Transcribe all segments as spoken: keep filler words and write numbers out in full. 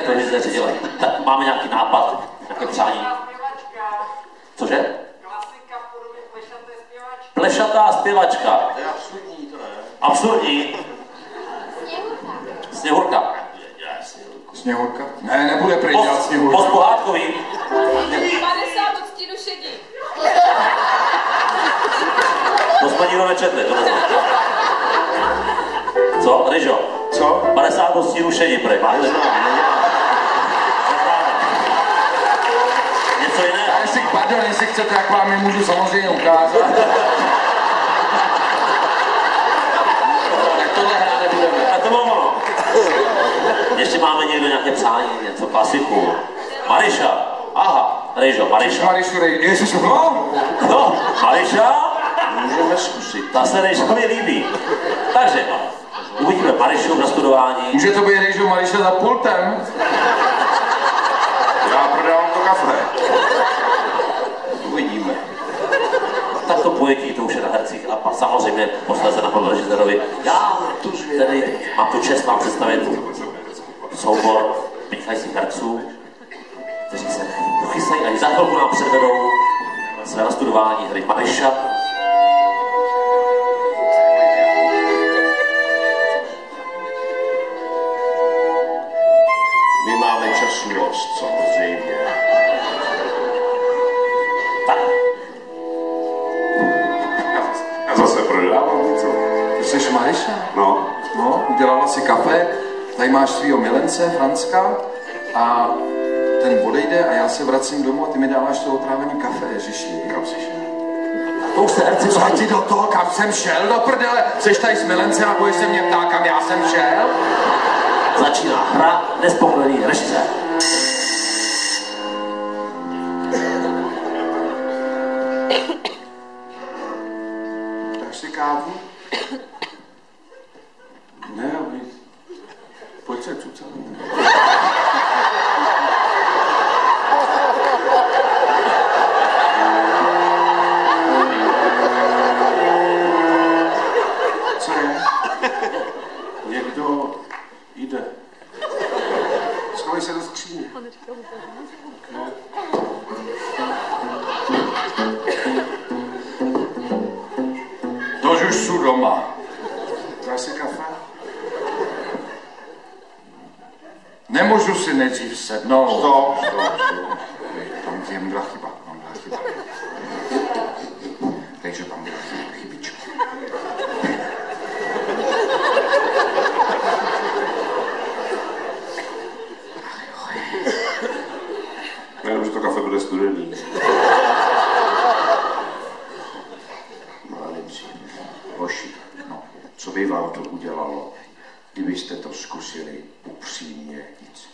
televize dělají. Tak máme nějaký nápad, nějaké přání. Cože? Klasika v podobě plešaté zpěvačky. Plešatá zpěvačka. To je absurdní, to ne? Absurdní. Sněhurka. Sněhurka? Ne, nebude prý dělat Sněhurka. Post pohádkový. padesát odstínu šedí. To jsme nikdo nečetli, to nezná. Co, Ryžo? Co? padesát odstínů šedí, prej. Něco jiného? A jestli, pardon, jestli chcete, jak vám je můžu samozřejmě ukázat. Tak tohle hrát nebudeme. A to bylo ono. Ještě máme někdo nějaké přání, něco klasiku. Mariša. Aha, Ryžo, Mariša. Marišu, Rej, ježiš, no. No, Mariša? Můžeme zkusit. Ta se Ryžovi líbí. Takže, uvidíme Marišu na studování. Může to být Rejžo Mariša za pultem? Já prodávám to kafe. Uvidíme. Tak to pojetí, to už je na hercích a pak samozřejmě posléze na panu režisérovi. Já tedy mám tu čest vám představit soubor vynikajících herců, kteří se dochystají a i za chvilku nám předvedou své nastudování hry Mariša. My máme času dost, samozřejmě. Tak. Já zase prodávám něco. Ty jsi Mariša? No. No, udělala si kafe, tady máš svýho milence, Franska, a ten odejde a já se vracím domů a ty mi dáváš to otrávený kafe, ježiši. Kam jsi šel? To už se herci Co ti do toho, kam jsem šel, do prdele? Jsi tady s milencem a bojíš se mě ptát, kam já jsem šel? začíná hra Nespokojený režisér. Dáš si kávu? Ne, aby... Pojď se cucat. Co je? Někdo jde. Schovej se do skříně. Okay. Tož už jsou doma. Dáš si kafe? Nemůžu si nejdřív sednout. Stop, stop, stop. Tam je byla chyba, tam byla chyba. Takže tam byla chyba, chybička. Jenom, že to kafe bude studený. Mládenci, hoši, no, co by vám to udělalo, kdybyste to zkusili upřímně nic?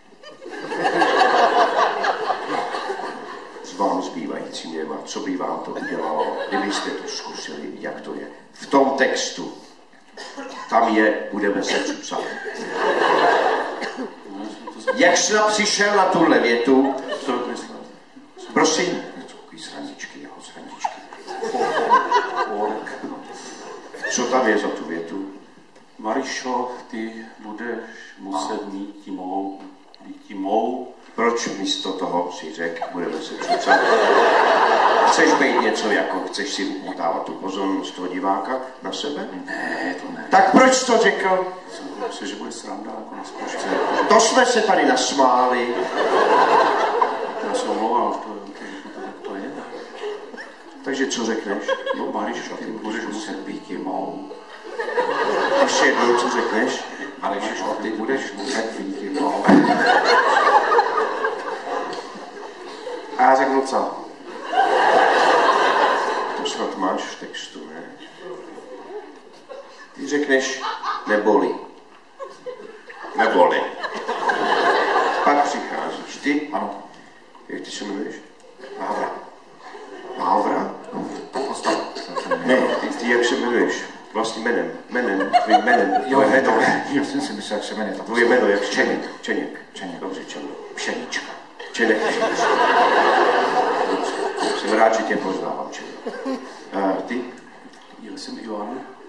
S vám zbývajícíma, co by vám to udělalo, kdybyste to zkusili, jak to je? V tom textu, tam je, budeme se cucat. Jak jsi přišel na tuhle větu? Co to myslel? Prosím. Takový srandičky, jeho srandičky. Co tam je za tu větu? Marišo, ty budeš muset mít tím mou, být tím mou. Proč místo toho si řek, budeme se cucat? Chceš být něco jako, chceš si upotávat tu pozornost toho diváka na sebe? Ne, to ne. Tak proč to řekl? Myslím, že bude sranda jako na zkoušce. To jsme se tady nasmáli. Já se omlouvám, to, to, to je. Takže co řekneš? No Marišo, ty budeš muset být tím mou. Ještě jednou, co řekneš? Marišo, ty budeš muset být tím mou. A já řeknu co? To snad máš v textu, ne? Ty řekneš neboli. Neboli. Pak přicházíš ty. Ano. Jak ty se jmenuješ? Vávra. Vávra? Postav. Ne, ty, ty jak se jmenuješ? Vlastním jménem. Jménem, tvým jménem. Jo, je to. Já jsem si myslel, jak se jmenuje. Tvoje jméno jak Čeněk. Čeněk. Čeněk. Dobře, Čeněk. Pšenička. Čeněk. Jsem rád, že tě poznávám, Čeněk. A ty? Já jsem Ivan.